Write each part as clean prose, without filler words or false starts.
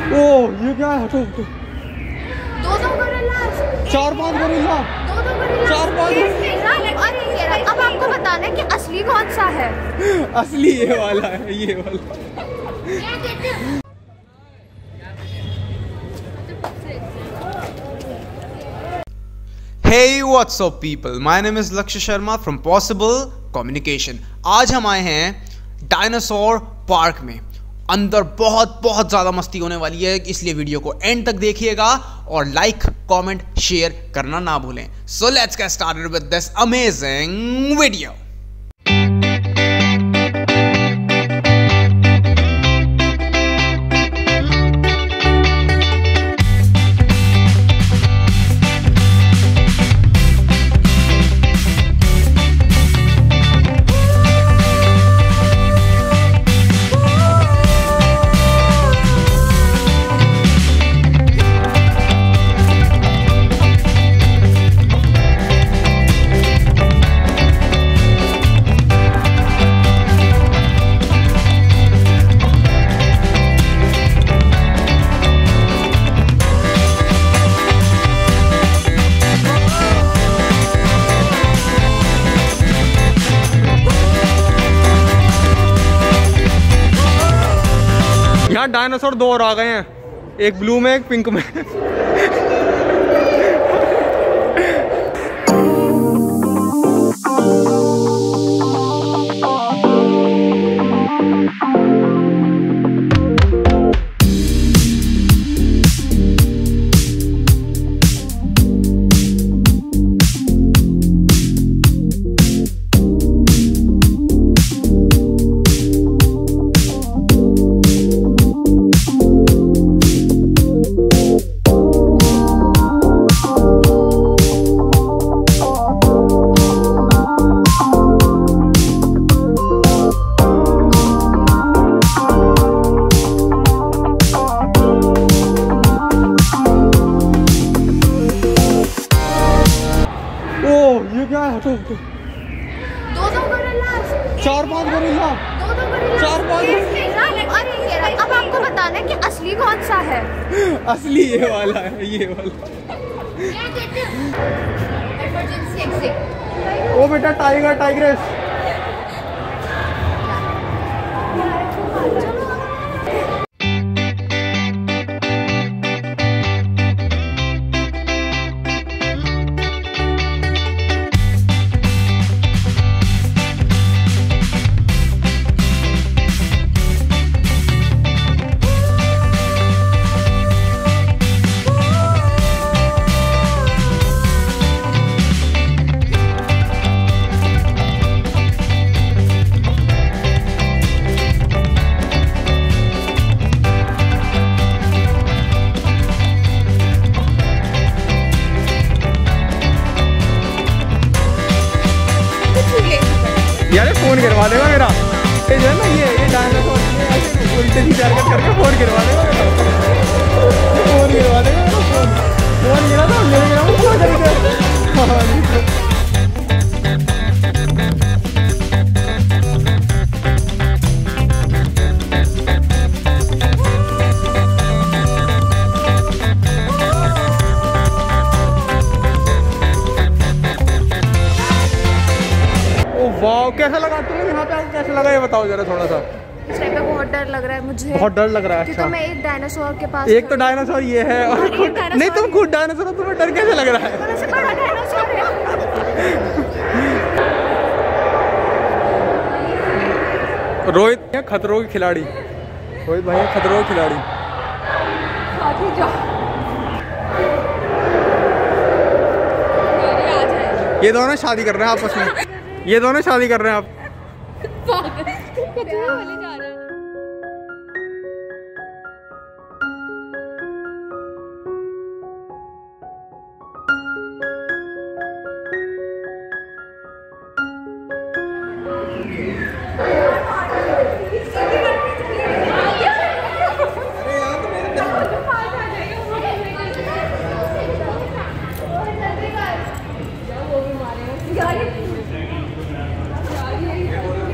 ओ ये क्या है? हटो हटो। 2 गोरिल्ला, 4-5 गोरिल्ला, 2 गोरिल्ला, 4-5। अरे अब आपको बताना है कि असली कौन सा है। असली ये वाला है, ये वाला। Hey, what's up people? My name is Lakshya Sharma from Possible Communication. आज हम आए हैं डायनासोर पार्क में। अंदर बहुत ज़्यादा मस्ती होने वाली है, इसलिए वीडियो को एंड तक देखिएगा और लाइक, कमेंट, शेयर करना ना भूलें। So let's get started with this amazing video. यहाँ डायनासोर 2 और आ गए हैं, एक ब्लू में एक पिंक में। हटो हटो। 2 गोरिल्ला, 4-5 गोरिल्ला, 2 गोरिल्ला, 4-5। अरे अब आपको बताना है कि असली कौन सा है। असली ये वाला है, ये वाला। Emergency exit. ओ बेटा टाइगर, टाइग्रेस। यार फोन गिरवा देगा मेरा, ये जो है ना, ये डायनासोर उल्टे सीधे हरकत करके फोन गिरवा देगा मेरा। फोन गिरवा देगा मेरा, फोन गिरा था मेरे गिरा फोन खरीदे। वाह, कैसा लगा तुम्हें यहाँ पे आके? कैसा लगा ये बताओ जरा थोड़ा सा। इस टाइम पे बहुत डर लग रहा है मुझे। बहुत डर लग रहा है? क्योंकि मैं एक डायनासोर के पास, एक तो डायनासोर ये है और नहीं, तुम खुद डायनासोर हो, तुम्हें डर कैसे लग रहा है? बड़ा डायनासोर है। रोहित है खतरों के खिलाड़ी, रोहित भाई है खतरों के खिलाड़ी। ये दोनों शादी कर रहे हैं आपस में, ये दोनों शादी कर रहे हैं आप।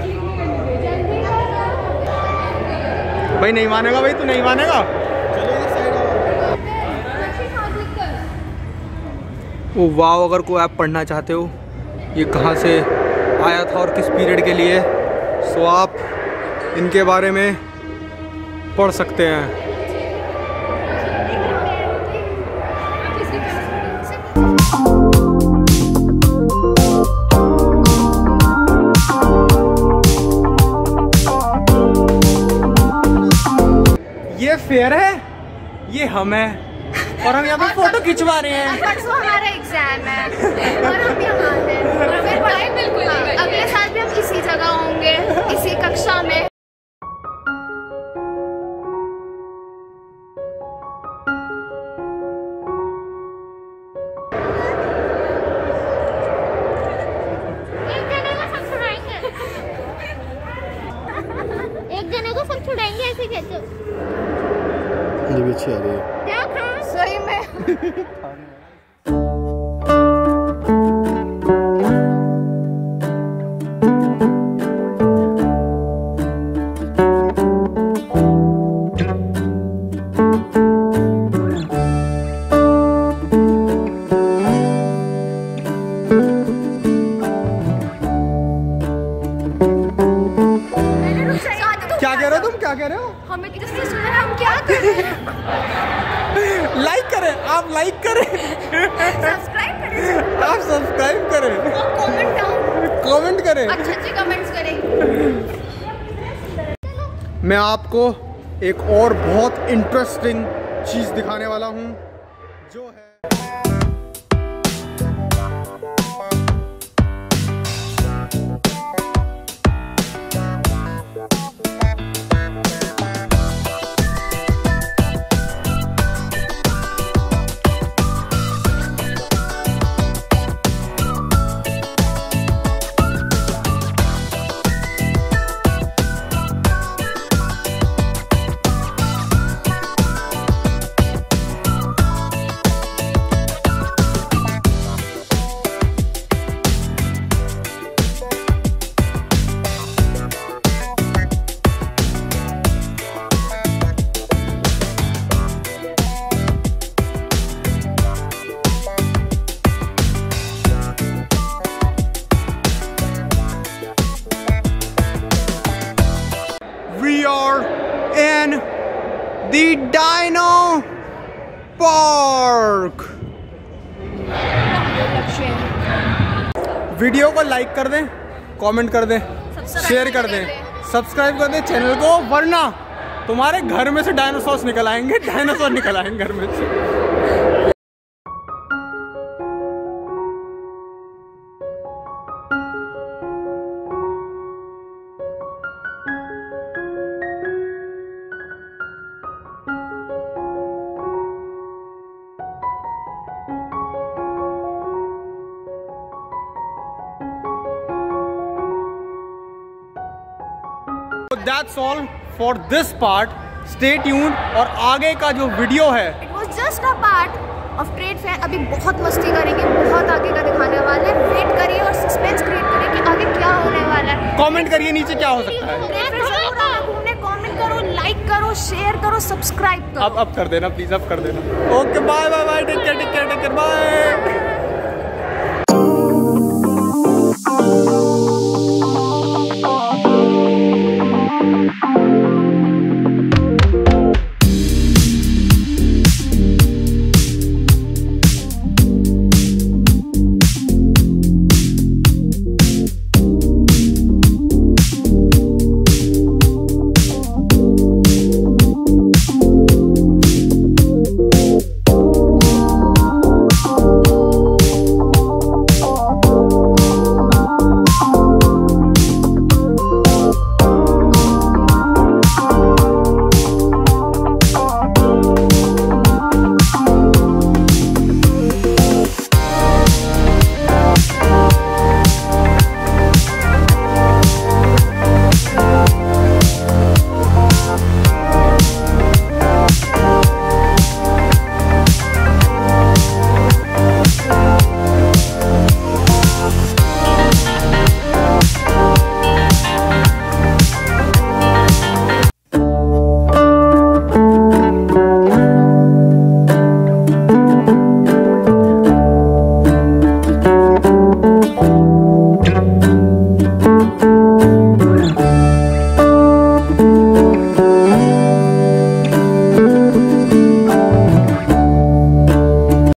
भाई नहीं मानेगा, भाई तू नहीं मानेगा। चलो ओ वाव, अगर कोई आप पढ़ना चाहते हो ये कहाँ से आया था और किस पीरियड के लिए, सो आप इनके बारे में पढ़ सकते हैं। ये फेयर है, ये हम है और हम यहाँ पे फोटो खिंचवा रहे हैं। परसों हमारा एग्जाम है और हम यहाँ हैं और फिर पढ़ाई बिल्कुल अगले साल भी हम इसी जगह होंगे, इसी कक्षा में। एक जने को सब छुड़ाएंगे ऐसे कैसे? ये भी अच्छी आ रही है। क्या खा? सही में क्या कह रहे हो तुम, क्या कह रहे हो? हमें किससे सुना है, हम क्या कर रहे हैं? लाइक करें, आप लाइक करें, सब्सक्राइब करें, आप सब्सक्राइब करें, कमेंट डाउन, कमेंट करें, अच्छे कमेंट्स करें। मैं आपको एक और बहुत इंटरेस्टिंग चीज दिखाने वाला हूँ जो है in the Dino Park। Video को लाइक कर दें, कमेंट कर दें, शेयर कर दें, सब्सक्राइब कर दें चैनल को, वरना तुम्हारे घर में से डायनासोर निकल आएंगे, डायनासोर निकल आएंगे घर में से। That's all for this part. Stay tuned और आगे का जो वीडियो है It was just a part of trade fair. अभी बहुत मस्ती करेंगे, बहुत आगे का दिखाने वाले हैं। वेट करिए और सस्पेंस क्रिएट करिए कि आगे क्या होने वाला है। कमेंट करिए नीचे क्या हो सकता है। कमेंट करो, लाइक करो, शेयर करो, सब्सक्राइब करो। अब कर देना प्लीज, अब कर देना। Okay bye bye bye, take care bye.